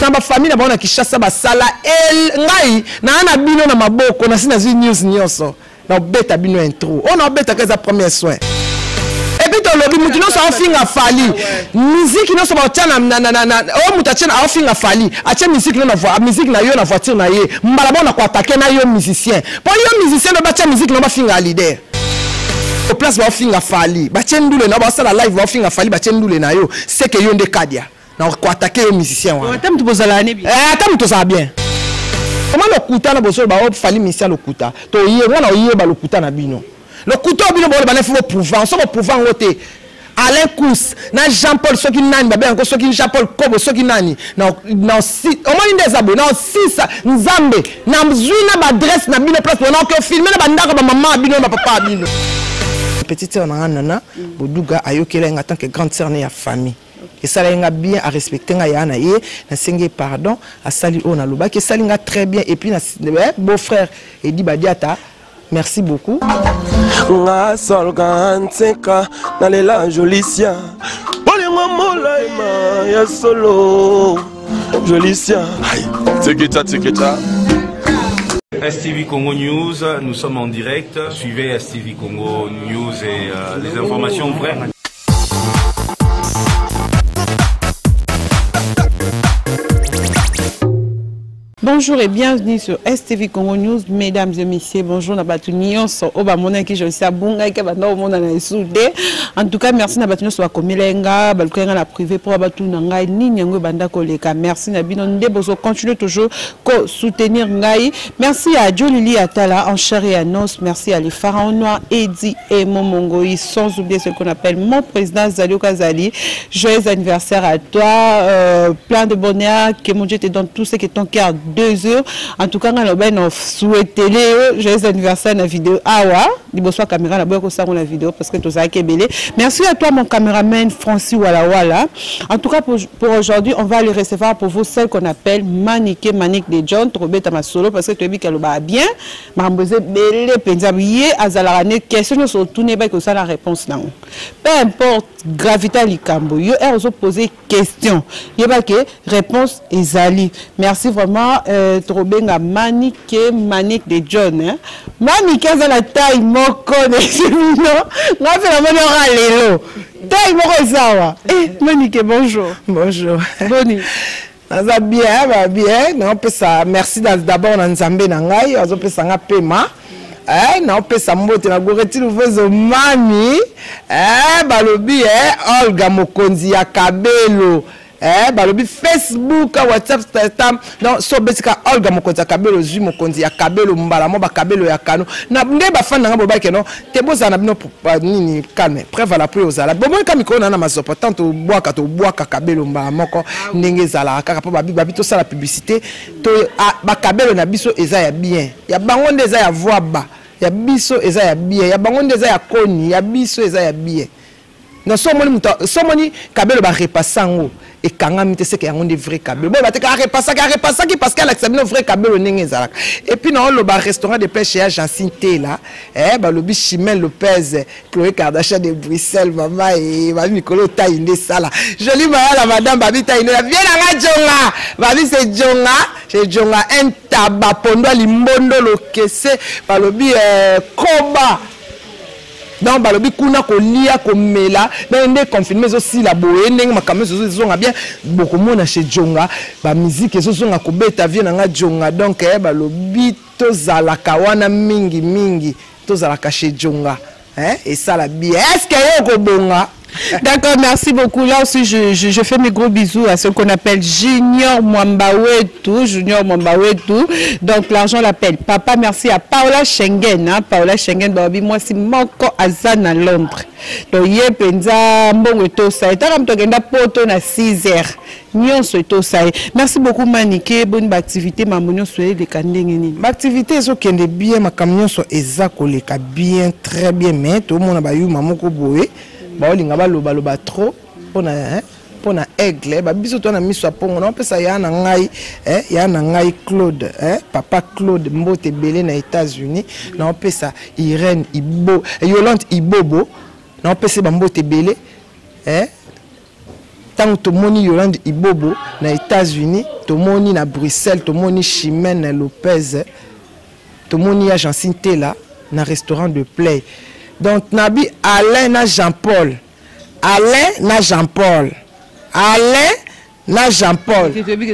na ba famille na bona Kinshasa ba sala ngai na bino na maboko na sina zi news nyonso na beta bino intro on a beta que za premier soin et puis to lobi mutu no so finga fali musique no so ba tana na o mutu tana a finga fali a tena musique no na voix musique na yo na voiture na ye mbala bona ko attaquer na yo musicien pour yo musicien no ba tena musique no ba finga leader au place ba finga fali ba tena ndule na ba sala live ba finga fali ba tena ndule na yo c'est que yo nde kadia na ko attaquer yo musicien wa attends tu bozala ne bien attends tu ça bien comment le kuta na boso ba fali musicien le kuta to yé wana yé ba le kuta na bino le kuta bino ba ba faut pouvoir so pouvoir ngote Alain Kous na Jean-Paul soki nani ba bien ko soki Jean-Paul Kobo soki nani na si au moins des abonnés na 6 nzambe na mzwina ba adresse na bino place na ko filmer na bandaka ba maman bino ba papa bino petite sœur na nana boduga ayokela en tant que grande sœur na famille. Et ça l'a bien à respecter nga yana ye na sengi pardon à sali on a loba que ça linga très bien et puis na beau frère Edi Badiata merci beaucoup nga solga nseka na lela jolicia bolingo molaima ya solo jolicia tseketa STV Congo News, nous sommes en direct. Suivez STV Congo News et les informations vraies. Bonjour et bienvenue sur STV Congo News, mesdames et messieurs. Bonjour Nabatunion, Oba Mona qui je sais Bunga qui va dans monde na soudé. En tout cas, merci Nabatunion soit comme lenga, balkenga la privé pour abatu ngai ni nyango banda koleka. Merci Nabino Ndebozo continue toujours ko soutenir ngai. Merci à Jolili Atala en chair et en os. Merci à les pharaons noirs Edi et Momongoi, sans oublier ce qu'on appelle mon président Zalio Kazali. Joyeux anniversaire à toi, plein de bonheur, que mon Dieu te donne tout ce qui est ton cœur. 2 heures. En tout cas, on a souhaité joyeux anniversaire dans la vidéo. Awa, il y a caméra la vidéo parce que tout ça est belé. Merci à toi, mon caméraman Francis Wala. En tout cas, pour aujourd'hui, on va aller recevoir pour vous celle qu'on appelle Manique de John. Trop bête à ma solo parce que tu as vu qu'elle va bien. Mambose belé, penzabiye, azalane, question sur tout n'est pas que ça la réponse là. Peu importe, gravité likambo. Yo, elle a posé question. Il y a pas que réponse ezali. Merci vraiment. Trobenga Manique de John. Manique a la taille moko de Chemino. On a fait la manière à l'élo. Taille moko zawa. Manique, bonjour. Bonjour. Boni. Ça bien, va bien. Non, peut ça. Merci d'abord dans Nzambe nangai. On peut ça paiement. Non, peut ça mbote na goreti luvezo mami. Balobi Olga Mokonzi ya Kabelo. Balobi Facebook, WhatsApp, Instagram, non, so besika Olga Mokonzi ya Kabelo, Zui Mokonzi ya Kabelo, Mbala, Moba Kabelo ya Kano. Na nge ba fan nga boba keno, te boza na bino nini calme, preuve la pluie ozala. Bon moi kamiko na mazopo tant to boaka Kabelo Mbala moko ndenge zala kaka po babi to sala publicité, to ba Kabelo na biso eza ya bien. Ya bango ndeza ya voix ba, ya biso eza ya bien, ya bango ndeza ya koni, ya biso eza ya bien. Non, somoni Kabelo ba repassango et kangami te c'est qu'il y a un vrai Kabelo. Bon, bah te repassa qui parce qu'elle a accepté le vrai Kabelo n'engé zalak. Et puis non, le restaurant de pêche chez Jacinthe là, bah le biche Chimène Lopez, Chloé Kardashian de Bruxelles, maman et Babi Nicolo Taïné ça là. Jolie la madame Babi Taïné là, viens là Jonga. Babi c'est Jonga, c'est Jonga un tabac pondo limbondo lo kese, bah le bi Koba. Donc balobi kuna ko lia ko mela na ndé confinement aussi la boye ndenge makamé zonga bien beaucoup mona chez Jonga ba musique zonga ko beta vie na nga Jonga donc balobi to zala kawana mingi to zala chez Jonga et ça la bien est-ce que yo ko bonga. D'accord, merci beaucoup. Là aussi, je fais mes gros bisous à ce qu'on appelle Junior Mwambawetu. Donc, l'argent l'appelle Papa. Merci à Paola Schengen. Paola Schengen, moi, c'est Moko Azan à Londres. Donc, hier, Penza, Mbongo Tosa. Et t'as gagné poto na 6 heures. Nyon so Tosa. Merci beaucoup, Manique. Bonne activité. Ma monio soye de Kandengeni. Ma activité, c'est qu'elle est bien. Ma camion so ezakoleka bien, très bien. Mais tout le monde a bayu mamoko boé. Baolinga baloba trop pona aigle ba biso to na miso pongo na pesa ya na ngai Claude papa Claude mbote belé na États-Unis na pesa Irène Ibo Yolande Ibobo na pesa ba mbote belé tant tomoni Yolande Ibobo na États-Unis, tomoni na Bruxelles, tomoni Chimène Lopez, tomoni ya Jancine Tela na restaurant de Play. Donc nabi Alain na Jean-Paul. Alain na Jean-Paul. Alain na Jean-Paul.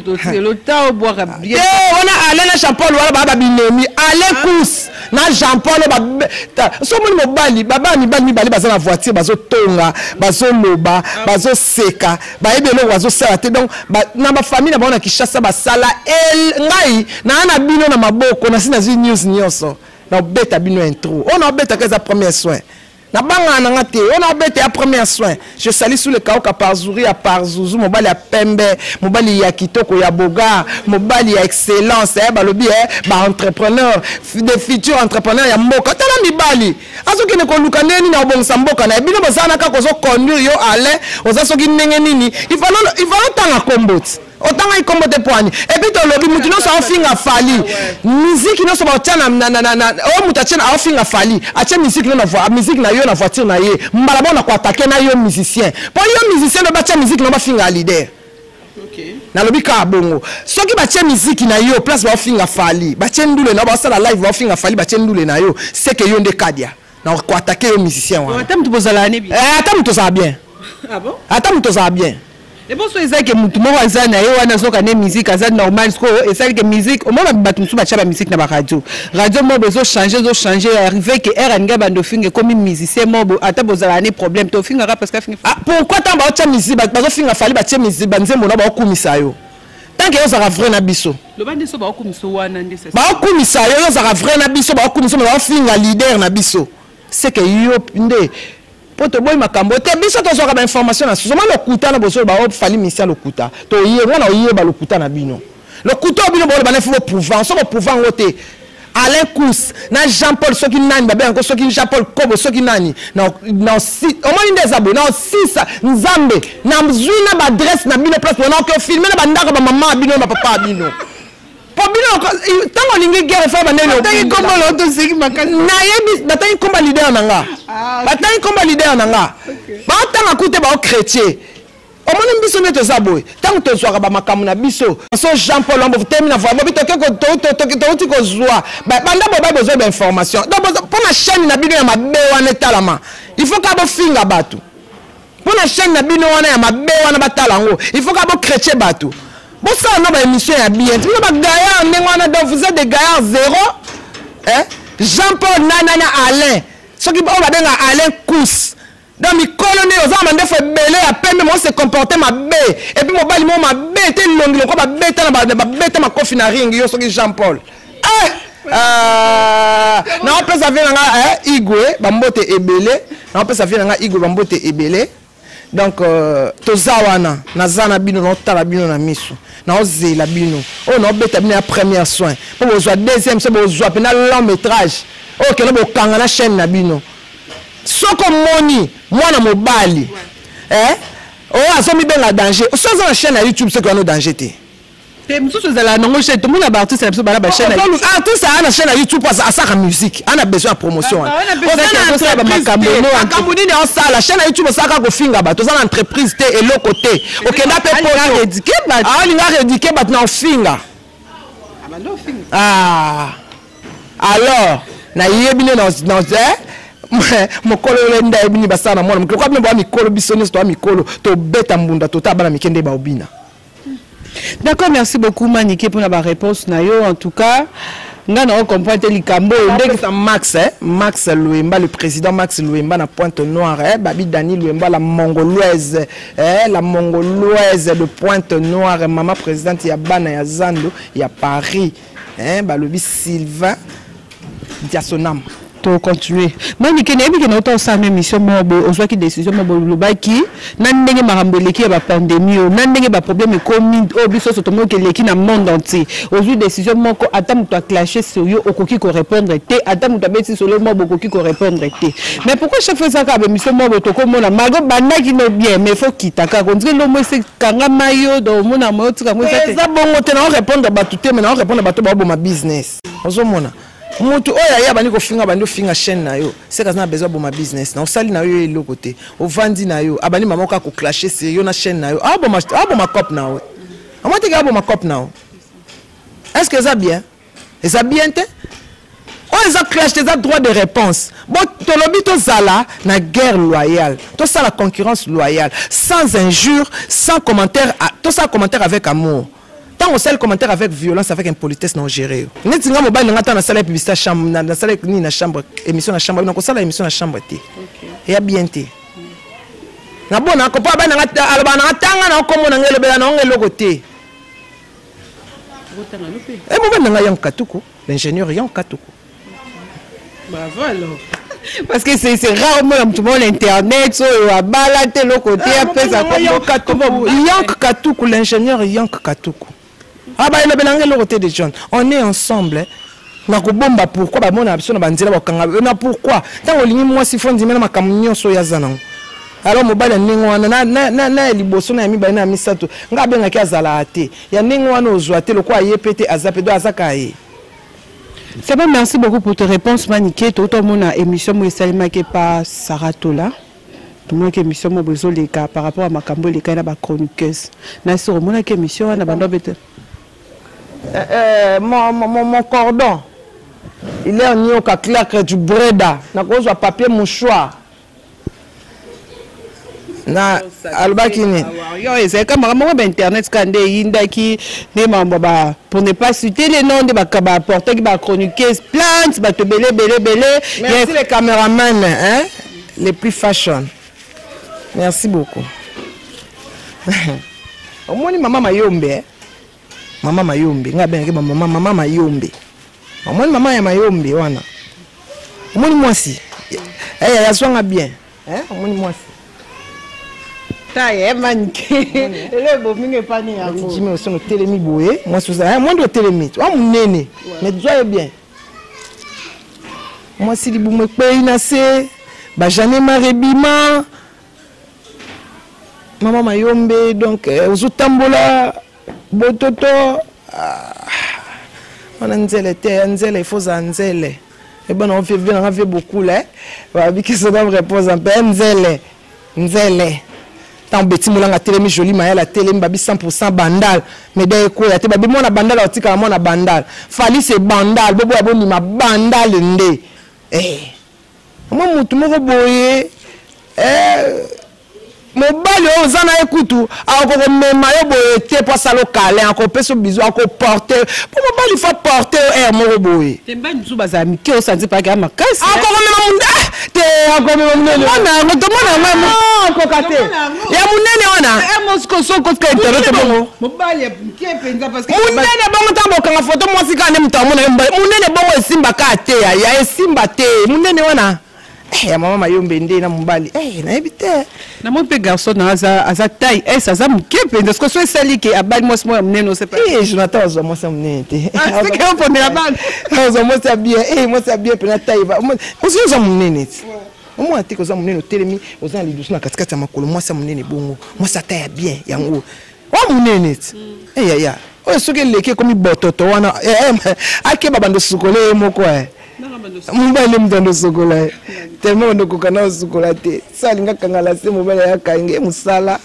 Le temps au boire bien. On a Alain na Jean-Paul wala baba binemi. Alain Kous na Jean-Paul ba so mo mobali baba mi bali baza na voiture bazo tonga bazo loba bazo seka ba ebelo bazo sala te donc na ba famille na ba Kinshasa ba sala el ngai na bino na maboko na sina news nyonso na beta bino intro on a beta que ça premier soin. Na banga na ngate on a bête à premier soin. Je salue sous le kaoka par Zouri à par Zouzou mobali ya pembe mobali ya kitoko ya boga mobali ya excellence balobi ba entrepreneur des futurs entrepreneurs ya mboka tala mibali azoki ne ko luka neni na obongisa mboka na bino bosana ka ko zo conduire yo ale ozasoki ndenge nini il faut tanga komboti autant il combote poani et puis to lobi mutu no so finga fali musique no so ba tana na o mutu tana a finga fali a tana musique no na voix musique na yo na voiture na ye mbala bona ko attaquer na yo musicien po yo musicien no ba tana musique no ba finga leader. OK na lobi ka bongo soki ba tana musique na yo place ba finga fali ba tana ndule na ba sala live ba finga fali ba tana ndule na yo c'est que yo nde kadia na ko attaquer yo musicien wa attends tu bozala ne bien attends tu ça bien ah bon attends tu ça bien. Et bon, c'est ça que mutumo wazana yo wana soka ne musique azana normal sko et ça que musique au moment batu musu bacha ba musique na ba radio mo bezo changer arriver que era nga bando finge comme musicien mo ata bozala ne problème to finga parce que finga ah pourquoi tant ba cha musique bazo finga fali ba cha musique banzembo na ba kumisa yo tant que yo sera vrai na biso le bande so ba kumisa wana ndese ba kumisa yo sera vrai na biso ba kumisa ba finga leader na biso c'est que yo nde poto boy makambo te biso to soka ba information na soma lokuta na boso ba fali misia lokuta to ye ngana ye ba lokuta na bino lokuta bino bo ba na fo pouvoir so pouvoir ngote Alain Kous na Jean-Paul soki nani ba ben ko soki Jean-Paul Kobo soki nani na si au moins des abonnés na 6 nzambe na mzwina ba adresse na bino place na ko filmer na ba ndaka ba maman bino ba papa bino Pobino tango lingi guerre fa banelo tangi komba loto seki makasi na yebi batangi komba leader nanga batangi komba leader nanga ba tanga kute ba chrétien o mona biso neto zaboy tango to zwaka ba makamu na biso so Jean-Paul Lombo termine na bobi to to ko zwa ba banda boba besoin d'information donc pour la chaîne na bino ya mabe wana talama il faut ka bo finga batu pour la chaîne na bino wana ya mabe wana batalango il faut ka bo chrétien batu. Bon ça on a une émission à bien. Tu n'as pas gaillard, donc vous êtes des gaillards zéro. Hein? Jean-Paul Nanana Alain. Ce qui on va dire Alain Kous. Dans mes colonnes, aux hommes on fait belé à peine mais on se comportait ma bé. Et puis mon bali ma bé était long, le quoi ma bête ma coffre na ring yo ce qui Jean-Paul. Non on peut ça vient nga Igwe bambote ebele. Non on peut ça vient nga Igwe bambote ebele. Donc tozawana nazana bino no tala bino na miso na ozela bino o no beta bino ya premier soin po bozwa deuxième so bozwa pena long métrage o ke no bokanga na chaîne na bino soko moni mwana mobali o azomi benga danger so za na chaîne na YouTube c'est qu'on danger te mususu zala nango chez tout le monde a artiste na bala ba chaîne artiste ana chaîne na YouTube parce à sa musique ana besoin de promotion Makamboni ne ça la chaîne na YouTube ça ka ko finga ba to za entreprise te et l'autre côté OK na pe po éduquer ba linga éduquer ba na finga alors na yebine dans mokolo lenda ebini basana mwana mokolo kwa mbo mikolo bisoni to mikolo to beta mbunda to tabana mikende ba obina. D'accord, merci beaucoup Maniké pour la réponse nayo en tout cas. Nga na comprendre likambo ndenge Max Max Louemba le président Max Louemba na Pointe-Noire Babi Dani Louemba la mongoloise de Pointe-Noire maman présidente ya bana ya Zando ya Paris balobi Sylvain Diasonam. To continuer Maniké na yebi ke na autant ça même mission mobo ozwa ki décision mobo lobaki na ndenge marambeleki ba pandémie na ndenge ba problème komi obiso sotomo ke leki na monde entier ozwi décision moko ata muto a clasher sur yo okoki ko répondre te ata muto beti solo mobo okoki ko répondre te mais pourquoi chaque fois ça ka ba mission mobo to ko mona mago banaki no bien mais faut kitaka on dirait lomo c'est kanga mayo do mona mo tika mo ça bongo te na répondre ba tout mais na répondre ba to ba ma business ozomona Mutu oya ya bani ko finga bandi finga chaîne na yo. C'est que ça a besoin de ma business. Na osali na yo le côté. O vandi na yo. Abani mama ka ko clasher sur yo na chaîne na yo. Ah bon ma cop na yo. Amwa te ga bon ma cop na yo. Est-ce que ça bien? Et ça bien te? Oh, ils ont clash des droits de réponse. Bon, ton lobby, to zala, na guerre loyale. Tout ça, la concurrence loyale. Sans injure, sans commentaire, tout ça, commentaire avec amour. Tant on sait le commentaire avec violence, avec impolitesse, non géré. N'est-ce pas mobile, on attend la salle publicité chambre, la salle ni na chambre, émission na chambre, donc ça la émission na chambre té. Et a bien té. Na bon, na ko pa ba na alba na tanga na ko mo na ngelo bela na ngelo côté. Et moi na yang katuko, l'ingénieur yang katuko. Bravo alors. Parce que c'est rarement tout le monde internet, so balade l'autre côté après ça Yank Katoukou, l'ingénieur Yank Katoukou. Ah bah il a belangé l'autre côté des jeunes. On est ensemble. Na ko bomba pourquoi ba mona biso na banzela ba kanga na pourquoi tant olingi moi si fond dimena makamunyo so yazana. Alors mobile ningo wana na liboso na mi ba na misato nga benga ki azala ate. Ya ningo wana ozwa te lokwa yepete azape do azaka ye. C'est bon, merci beaucoup pour tes réponses, Maniké. Tout le monde a émission qui par Sarah Tola. Tout le monde a émission par rapport à Makambo, les cas de la chroniqueuse. Nassir, mon émission, on a mon cordon. Il est en niveau clair du breda. Na cause de papier mouchoir. Na albakini c'est comme vraiment internet scandé indaki ne mamba pour ne pas citer les noms de bakaba porter qui ba chroniqueuse plainte ba te belé. Merci les caméramans hein les plus fashion. Merci beaucoup. Au moins maman Mayombe maman Mayombe nga ben maman Mayombe. Au moins maman ya Mayombe wana. Au moins moi si. Ya swanga bien hein au moins moi si. Taïe, Maniké. Le beau mingue pas né à vous. Je me suis télémi boué. Moi, c'est ça. Moi, je télémi. Oh, mon néné. Mais tu vois bien. Moi, si les boumé paye, nassé. Bah, j'en ai marre bima. Maman Mayombe. Donc, aux outambola. Bototo. On a nzele, il faut nzele. Et bon, on fait beaucoup là. Bah, qui se donne réponse un peu. Nzele. Tant beti moulanga télémi joli maya la télémi babi 100% bandal mais dès quoi ya te babi mona bandal otika mona bandal fali c'est bandal bobo aboni ma bandal ndé moi mutu moko boye mobali ozana ekutu akoko mema yo boye te po salo kale akoko peso bizu akoko porter po mobali fa porter moko boye temba nzu bazami ke osanzi pa ka makasi akoko mema munda te akoko mema munda mona ngotomona mama akoko te ya munene wana mosko soko ka internet bongo mobali ke penza parce que munene bongo tambo kanga photo mwasi ka ne mutamona munene bongo esimba ka te ya esimba te munene wana ya mama Mayombe ndé na mobali na ebite na mon pe garçon na za taille ça za muke penza parce que so sali ke abali moi munene c'est pas Jonathan ozo moi ça munene te c'est que on peut la balle ozo moi ça bien moi ça bien pena taille va ozo ozo munene moi te ko za munene telemi ozo ali douce na katikati ya makolo moi ça munene bongo moi ça taille bien yango wa munene ya o soke leke komi bototo wana ake babando sukole moko mobile mtondo sokola tellement ndo kokana sokola te salinga kangala se mobile ya kange musala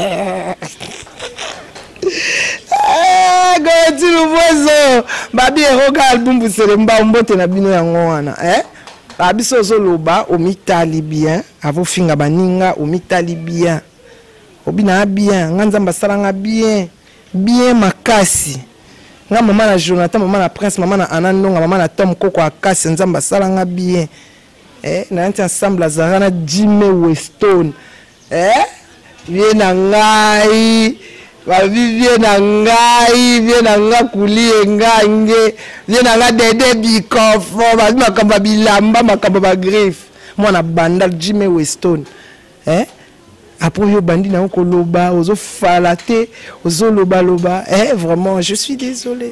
go tiluvozo babi eroga album busele mba mbote na bino yango wana babi sozo loba omitali bien avo finga baninga omitali bien obina bien nganza salanga bien makasi nga maman na Jonathan, maman na Prince, maman na Anandonga, maman na Tom Koko akasi nzamba salanga bien. Na nti ensemble azara na Jimmy Weston. Vie na ngai, va vie na ngai, vie na nga kulie ngange, vie na nga dede bikofo, ba makamba bilamba, makamba ba griffe. Moi na bandal Jimmy Weston. Après yo bandi na ko loba ozo falate ozo loba vraiment je suis désolé.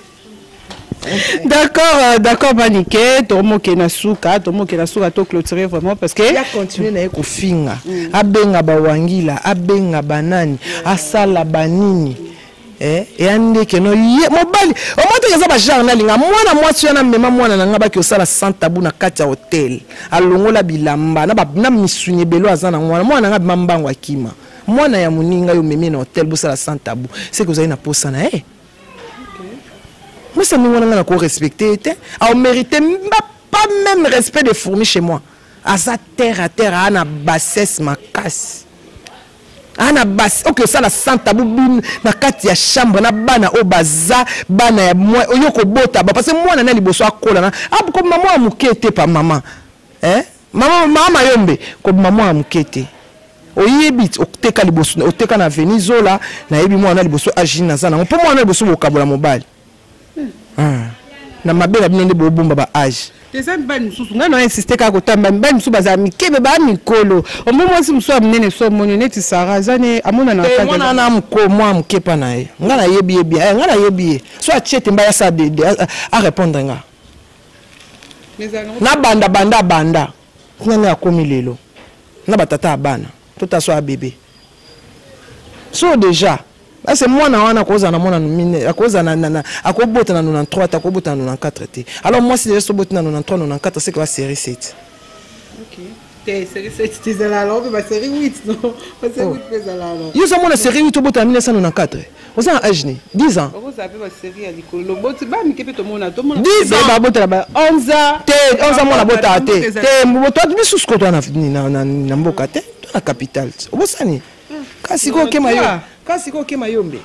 D'accord Maniké tomo ke na suka to clôturer vraiment parce que ya continuer na ko finga abenga ba wangila abenga banani asala banini et ande que no ye mobali o moto yaza ba genre na linga mwana mwasi na mema mwana na ngaba ki osala sans tabou na kati ya hotel alongola bilamba na misunye belo azana mwana ngabi mambango akima mwana ya muninga yo memi na hotel bosala sans tabou c'est que vous avez na posa na mais ça nous on a ko respecter a mérité pas même respect de fourmis chez moi asa terre à terre ana bassesse ma casse ana bas ok ça la sans tabou bin na kati ya chambre na bana o baza bana ya moi oyo ko bota parce que moi na liboso akola na ko maman amukete pa maman maman yombe ko maman amukete oyebit oteka liboso oteka na Venizola na yebi moi na liboso agina zana po moi na liboso bokabola mobali na mabela binende bobomba ba age Tesa mbani mususu ngana insiste ka kotamba mbani mususu bazami kebe ba mikolo omomo si mususu amnene so monyo neti sarazane amona na kaka mwana na mko moi mkepa na ye ngana yebi ngana yebi so achete mbaya sa de a répondre nga na banda ngana akomi lelo na batata abana tota so a bébé so déjà c'est moi na wana koza na mona mine akoza na akobota na 93 akobota na 94 alors moi si je suis bota na 93 94 c'est que la série 7 OK t'es série 7 tu es là alors mais série 8 non pas série 8 mais là alors yo ça mona série 8 obota na 1994 oza en âge ni 10 ans oza pe ba série ya likolo boti ba mikepe to mona 10 ans ba bota ba 11 ans te 11 ans mona bota te mboto bisu skoto na mboka te to na capitale obosani kasi ko kema Mayombe.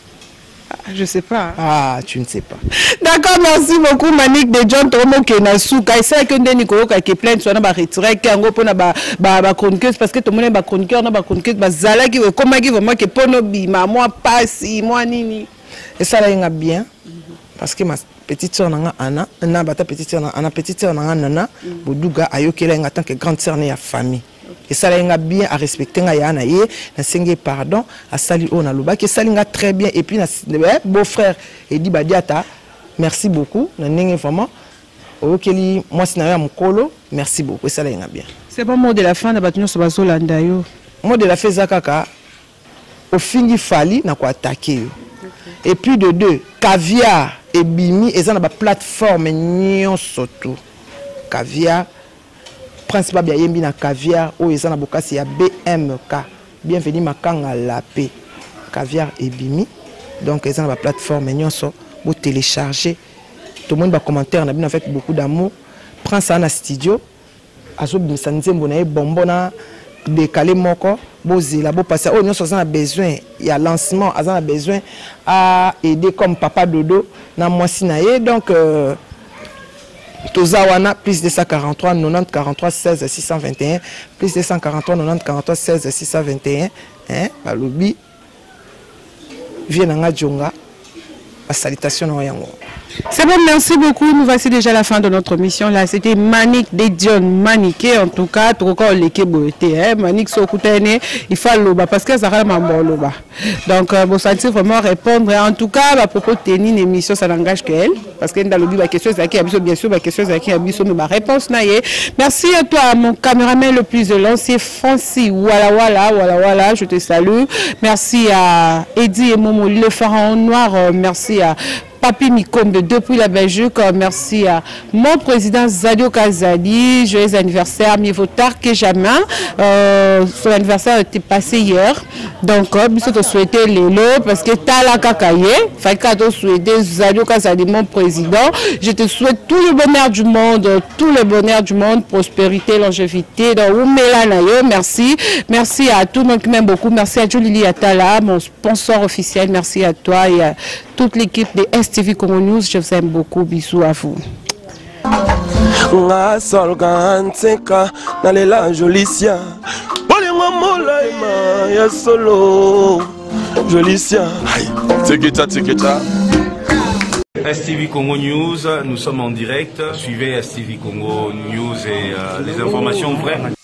Je sais pas. Ah, tu ne sais pas. D'accord, merci beaucoup Manik de John Tomo Kenasuka. Et c'est que Ndeni Koroka qui est plein de soins ba retiré qui en gros pour ba chroniqueuse parce que tout le monde ba chroniqueur na ba chroniqueuse ba zala qui comment qui vraiment que pono bima moi passe moi nini. Et ça là il bien parce que ma petite sœur nanga Anna na bata petite sœur nanga Nana Boduga ayokela en tant que grande sœur na famille. Et ça l'a bien à respecter nga yana ye na sengi pardon à sali on a loba que ça linga très bien et puis na beau frère et dit badiata merci beaucoup na ninge vraiment okeli moi sina ya mukolo merci beaucoup et ça linga bien c'est bon mot de la fin na batunyo so bazolanda yo mot de la fin zakaka au fini fali na ko attaquer yo et puis de deux caviar et bimi et ça na ba plateforme nyonso tout caviar principal bien yembi na caviar o ezana bokasi ya BMK bienvenue makanga la paix caviar et bimi donc ezana ba plateforme nyonso bo télécharger tout le monde ba commentaire na bien en fait beaucoup d'amour prends ça na studio azo bimisa nzembo na e bombona décaler moko bozila bo passer o nyonso azana besoin ya lancement azana besoin à aider comme papa dodo na mwasi na ye donc Tozawana plus 243 90 43 16 621 plus 243 90 43 16 621 balobi viens Djonga salutation na yango. C'est bon, merci beaucoup. Nous voici déjà à la fin de notre mission. Là, c'était Manik de John Maniké. En tout cas, tout encore les Keboté. Manik Sokutene, il faut l'oba parce que ça rend un loba. Donc, vous sentez vraiment répondre. En tout cas, à propos de tenir une émission, ça n'engage qu'elle. Parce que dans le but, la question est qui a bien sûr, la question est qui a mais ma réponse naïe. Merci à toi, mon caméraman le plus de lancé, Francis. Voilà, je te salue. Merci à Eddie et Momo, le pharaon noir. Merci à Papi Mikombe depuis la Belgique. Merci à mon président Zadio Kazali. Joyeux anniversaire, mieux vaut tard que jamais. Son anniversaire était passé hier. Donc, je te souhaite Lélo parce que tu as la kakaye. Fait que tu souhaiter Zadio Kazali, mon président. Je te souhaite tout le bonheur du monde, prospérité, longévité. Donc, merci. Merci à tout le monde qui m'aime beaucoup. Merci à Jolili Atala, mon sponsor officiel. Merci à toi et à toute l'équipe de STV Congo News. Je vous aime beaucoup. Bisous à vous. STV Congo News, nous sommes en direct. Suivez STV Congo News et les informations vraies.